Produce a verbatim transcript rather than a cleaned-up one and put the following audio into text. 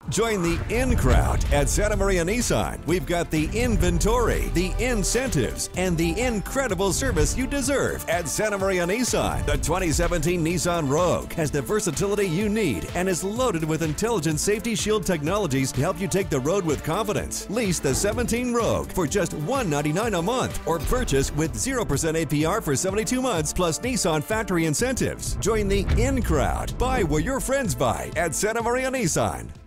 Join the in crowd at Santa Maria Nissan. We've got the inventory, the incentives, and the incredible service you deserve at Santa Maria Nissan. The twenty seventeen Nissan Rogue has the versatility you need and is loaded with intelligent safety shield technologies to help you take the road with confidence. Lease the seventeen Rogue for just one hundred ninety-nine dollars a month or purchase with zero percent A P R for seventy-two months plus Nissan factory incentives. Join the in crowd. Buy where your friends buy at Santa Maria Nissan.